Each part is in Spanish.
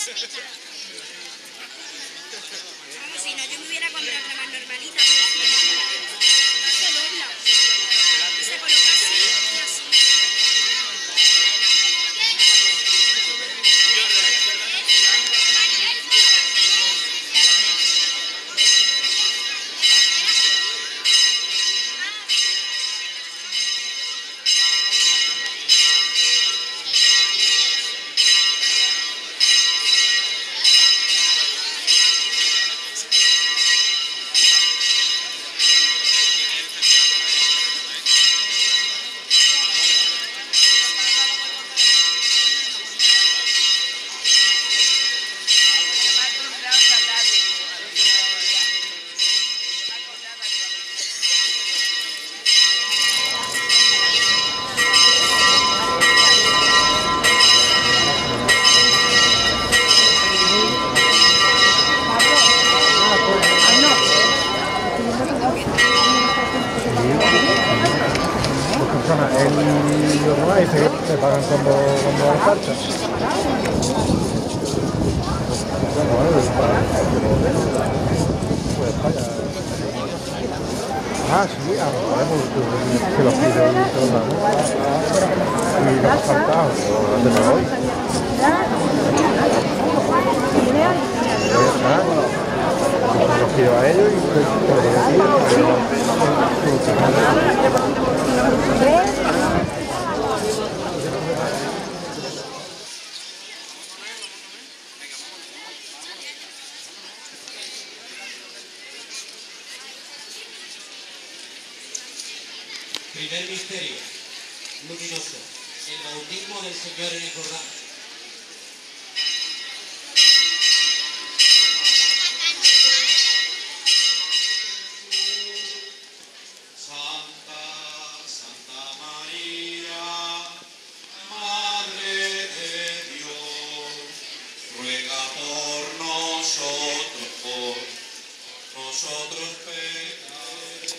Vamos, si no, yo me hubiera comprado la más normalita, pero se dobla. Y se coloca así y así. Los demás se pagan cuando hay falta. Ah, sí, que los pido y te los damos. Y los faltados, los hoy. Los pido a ellos y te lo digo. Primer misterio luminoso, el bautismo del Señor en el Jordán. Santa María, Madre de Dios, ruega por nosotros pecadores.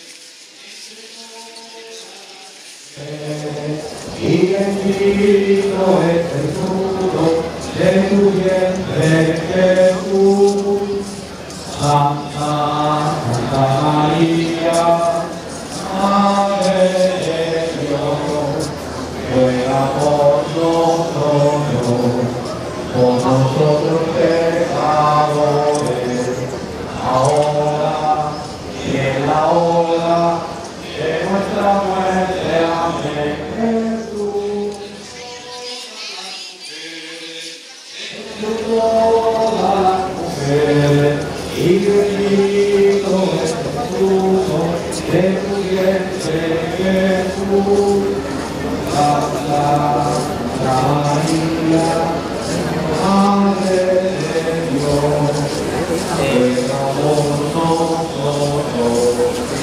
Y bendito es el fruto de tu vientre, Jesús. Santa María, Madre de Dios, ruega por nosotros pecadores, ahora y en la hora de nuestra muerte. Amén. Jesús, todas las mujeres, y bendito es el fruto de tu vientre, Jesús. Santa María, Madre de Dios, ruega por nosotros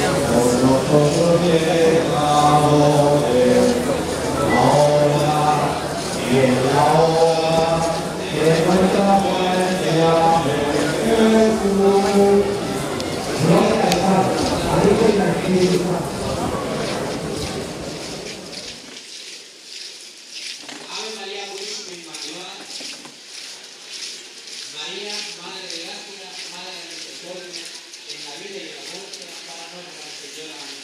pecadores, ahora y en la hora de nuestra muerte. Amén. Jesús. Gloria al Padre, al Hijo y al Espíritu Santo. Ave María Purísima Inmaculada, María, Madre de Gracia, Madre de Misericordia, en la vida y en la muerte, para nuestra Señora. Amén.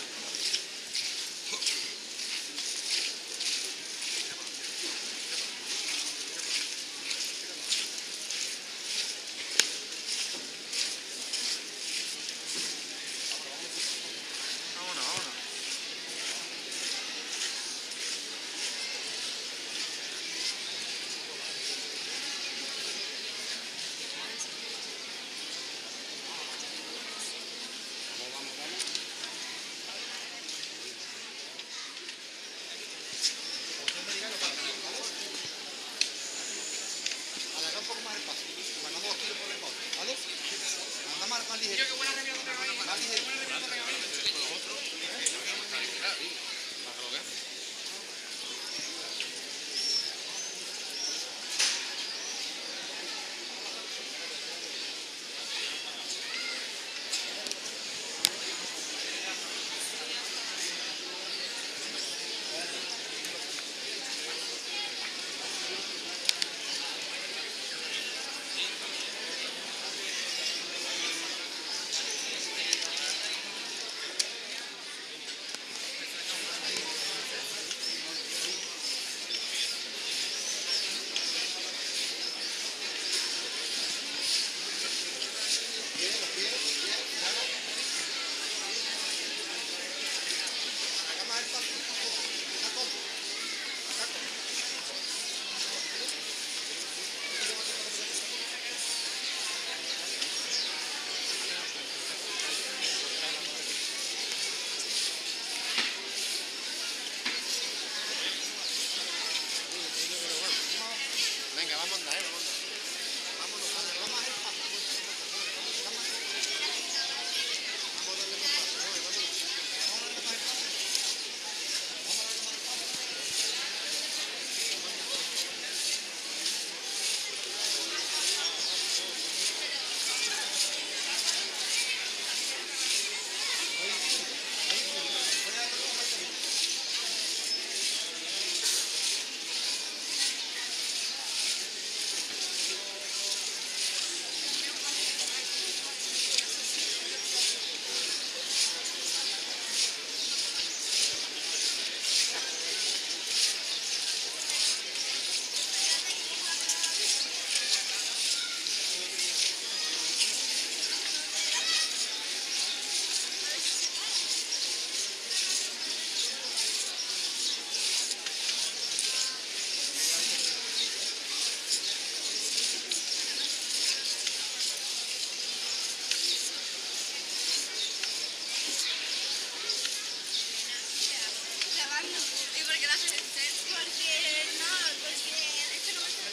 ¿Y por qué la haces? Porque no, porque esto no me sale.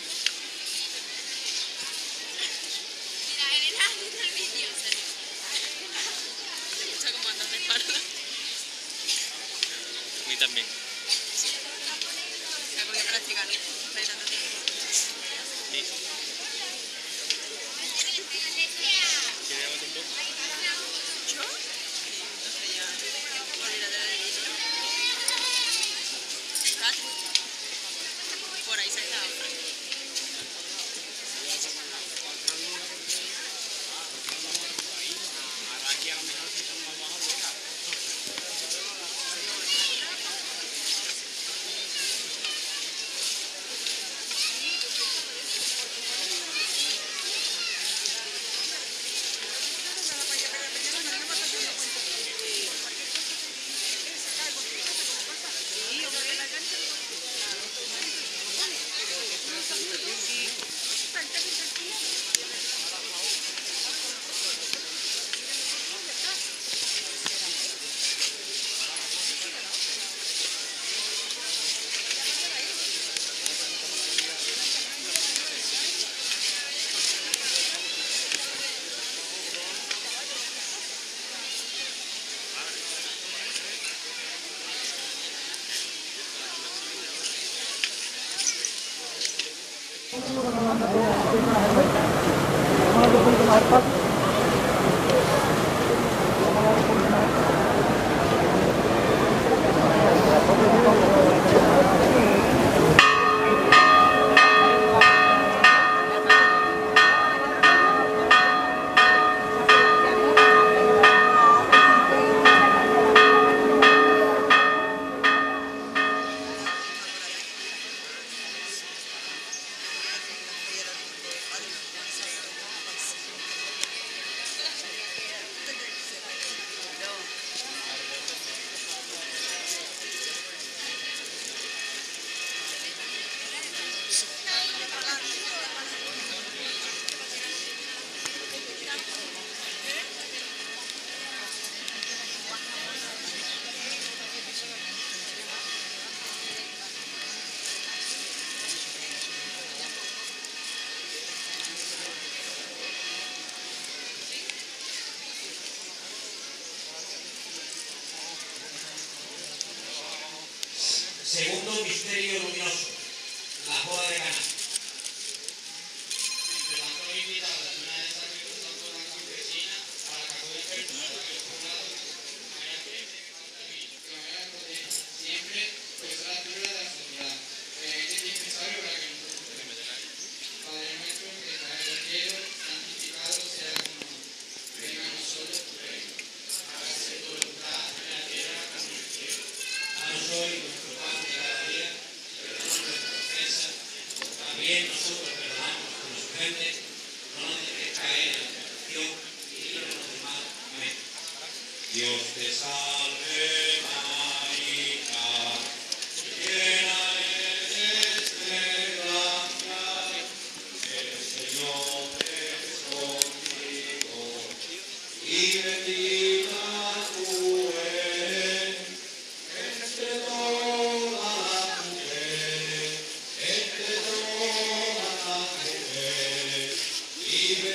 Mira, Elena, haciendo el vídeo. Me gusta cómo andas de espalda. A mí también. Mira, porque practicar, no hay tanto tiempo. Sí. ¿Quieres llamarte un poco? ¿Yo? Entonces ya, olvídate del vídeo. Por ahí se está.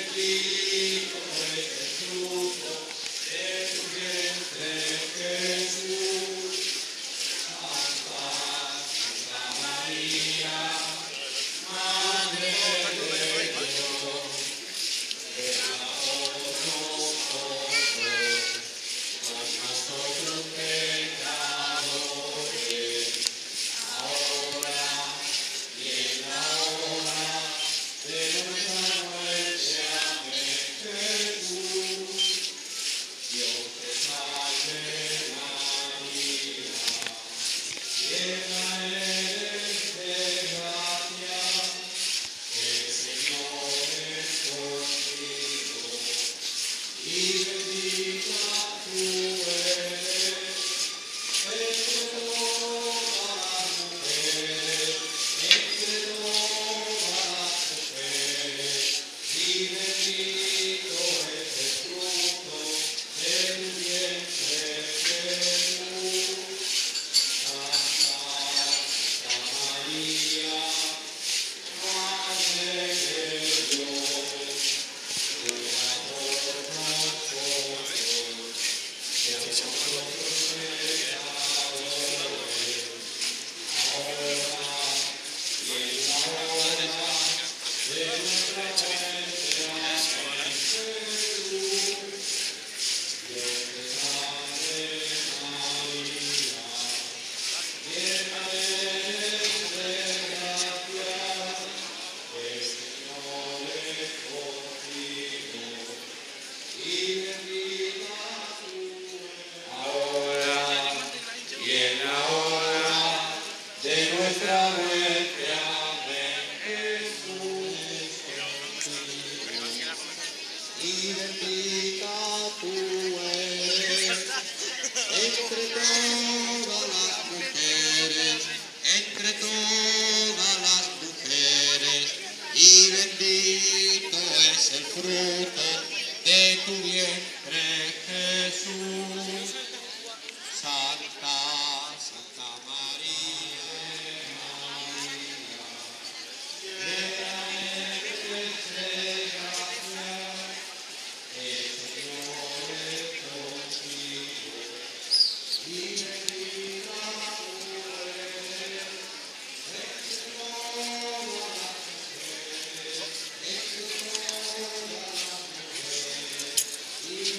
Y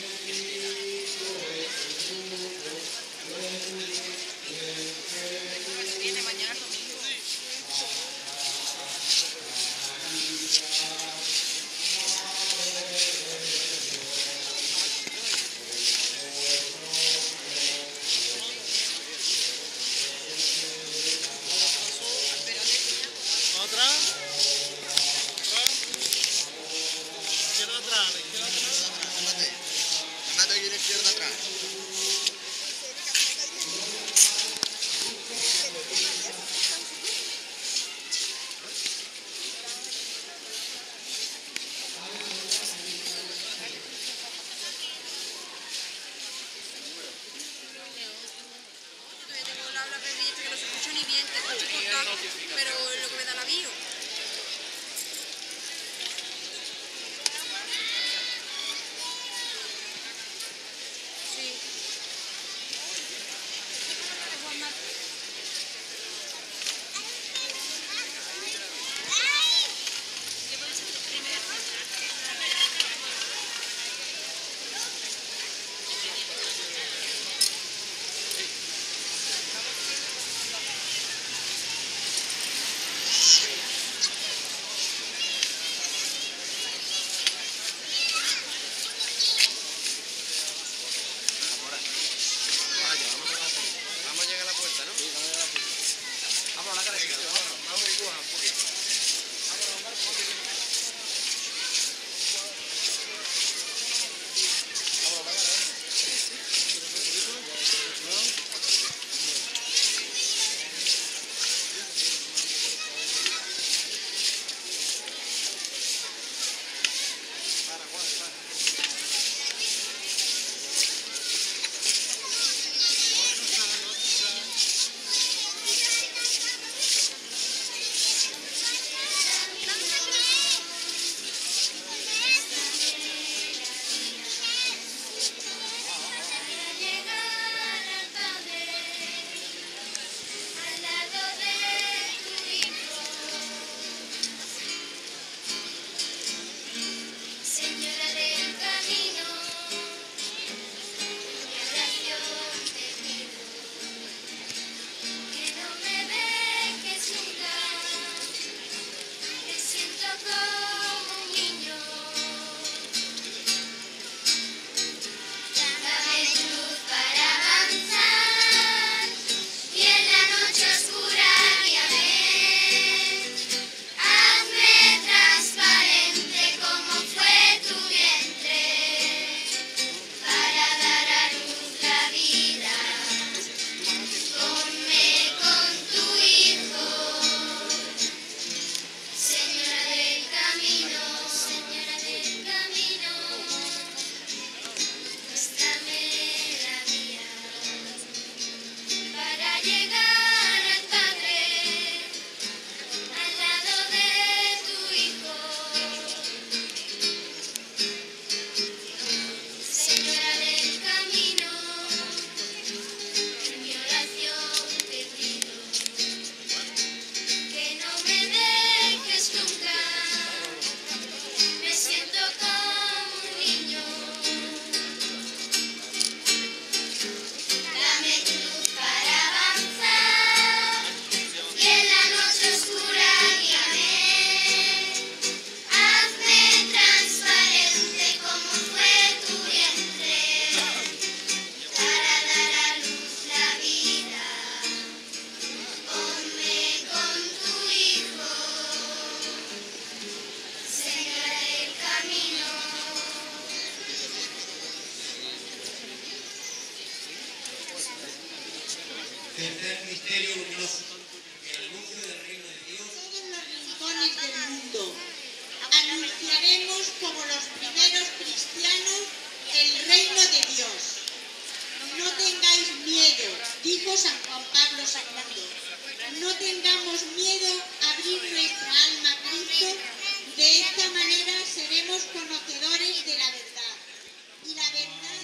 misterio luminoso, el anuncio del reino de Dios. Todos los rincones del mundo anunciaremos como los primeros cristianos el reino de Dios. No tengáis miedo, dijo San Juan Pablo II. No tengamos miedo a abrir nuestra alma a Cristo. De esta manera seremos conocedores de la verdad. Y la verdad...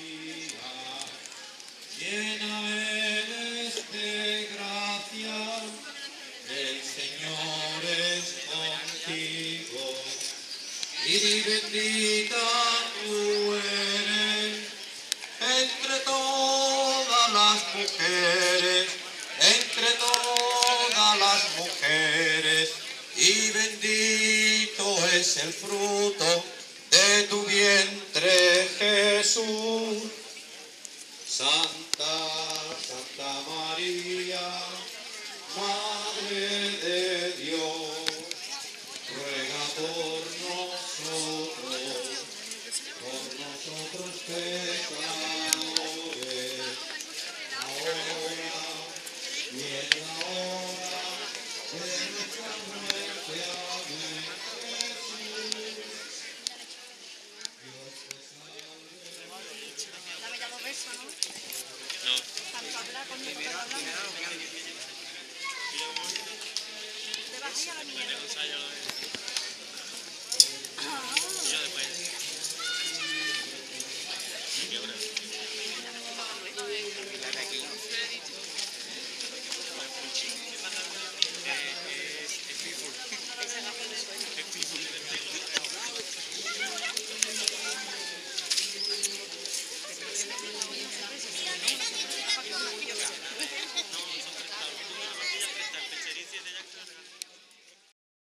Llena eres de gracia, el Señor es contigo, y bendita tú eres entre todas las mujeres, y bendito es el fruto de tu vientre,